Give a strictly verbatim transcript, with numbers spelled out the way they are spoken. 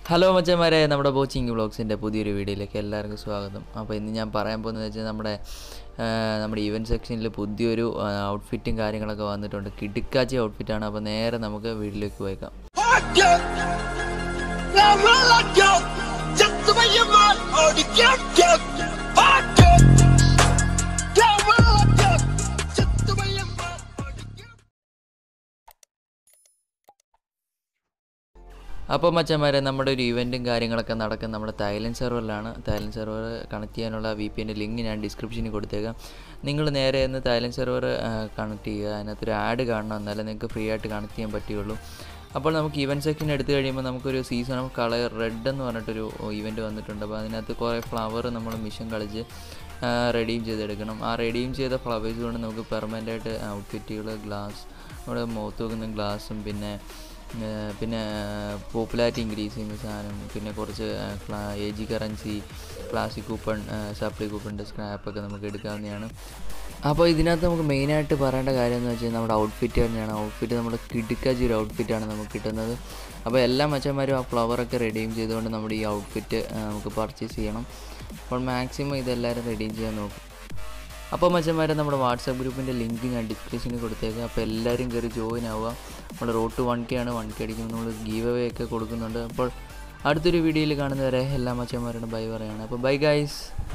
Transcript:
Hello മച്ചന്മാരെ, നമ്മുടെ ബോച്ചിങ് വ്ളോഗ്സിൻ്റെ പുതിയൊരു വീഡിയോയിലേക്ക് എല്ലാവർക്കും സ്വാഗതം. അപ്പോൾ ഇന്ന് ഞാൻ പറയാൻ പോകുന്നത് വെച്ചാൽ നമ്മുടെ നമ്മുടെ ഈവൻറ്റ് സെക്ഷനിൽ പുതിയൊരു ഔട്ട്ഫിറ്റും കാര്യങ്ങളൊക്കെ വന്നിട്ടുണ്ട്. കിടുക്കാച്ചി ഔട്ട്ഫിറ്റാണ്. അപ്പോൾ നേരെ നമുക്ക് വീട്ടിലേക്ക് പോയേക്കാം. അപ്പോൾ മച്ചന്മാരെ, നമ്മുടെ ഒരു ഇവൻറ്റും കാര്യങ്ങളൊക്കെ നടക്കുന്ന നമ്മുടെ തായ്ലൻഡ് സെർവറിലാണ്. തായ്ലൻഡ് സെർവർ കണക്ട് ചെയ്യാനുള്ള വി പി എൻ്റെ ലിങ്ക് ഞാൻ ഡിസ്ക്രിപ്ഷനിൽ കൊടുത്തേക്കാം. നിങ്ങൾ നേരെ ഒന്ന് തായ്ലൻഡ് സെർവർ കണക്ട് ചെയ്യുക. അതിനകത്തൊരു ആഡ് കാണണം, എന്നാലേ നിങ്ങൾക്ക് ഫ്രീ ആയിട്ട് കണക്ട് ചെയ്യാൻ പറ്റുകയുള്ളൂ. അപ്പോൾ നമുക്ക് ഇവൻറ്റ് സെക്ഷൻ എടുത്തു കഴിയുമ്പോൾ നമുക്കൊരു സീസൺ ഓഫ് കളർ റെഡ് എന്ന് പറഞ്ഞിട്ടൊരു ഇവൻറ്റ് വന്നിട്ടുണ്ട്. അപ്പോൾ അതിനകത്ത് കുറേ ഫ്ലവർ നമ്മൾ മിഷൻ കളിച്ച് റെഡീം ചെയ്തെടുക്കണം. ആ റെഡീം ചെയ്ത ഫ്ലവേഴ്സ് കൊണ്ട് നമുക്ക് പെർമനൻ്റായിട്ട് ഔട്ട്ഫിറ്റുകൾ, ഗ്ലാസ്, നമ്മുടെ മുഖത്ത് വെക്കുന്ന ഗ്ലാസും, പിന്നെ പിന്നെ പോപ്പുലാരിറ്റി ഇൻക്രീസ് ചെയ്യുന്ന സാധനം, പിന്നെ കുറച്ച് A G currency, plastic coupon, supply കൂപ്പണിൻ്റെ സ്ക്രാപ്പൊക്കെ നമുക്ക് എടുക്കാവുന്നതാണ്. അപ്പോൾ ഇതിനകത്ത് നമുക്ക് മെയിനായിട്ട് പറയേണ്ട കാര്യം എന്ന് വെച്ചാൽ നമ്മുടെ ഔട്ട്ഫിറ്റ് തന്നെയാണ്. ഔട്ട്ഫിറ്റ് നമ്മുടെ കിടുക്കാച്ചി ഒരു ഔട്ട്ഫിറ്റാണ് നമുക്ക് കിട്ടുന്നത്. അപ്പോൾ എല്ലാ മച്ചന്മാരും ആ ഫ്ലവറൊക്കെ റെഡീം ചെയ്തുകൊണ്ട് നമ്മുടെ ഈ ഔട്ട്ഫിറ്റ് നമുക്ക് പർച്ചേസ് ചെയ്യണം. അപ്പോൾ മാക്സിമം ഇതെല്ലാവരും റെഡീം ചെയ്യാൻ നോക്കും. അപ്പോൾ മച്ചന്മാരെ, നമ്മുടെ വാട്സാപ്പ് ഗ്രൂപ്പിൻ്റെ ലിങ്ക് ഞാൻ ഡിസ്ക്രിപ്ഷനിൽ കൊടുത്തേക്കാം. അപ്പോൾ എല്ലാവരും കയറി ജോയിൻ ആവുക. നമ്മുടെ റോഡ് ടു വൺ കെ ആണ്. വൺ കെ അടിക്കുമ്പോൾ നമ്മൾ ഗീവ് അവേ ഒക്കെ കൊടുക്കുന്നുണ്ട്. അപ്പോൾ അടുത്തൊരു വീഡിയോയിൽ കാണുന്നവരെ എല്ലാ മച്ചന്മാരോടും ബൈ പറയുകയാണ്. അപ്പോൾ ബൈ ഗൈസ്.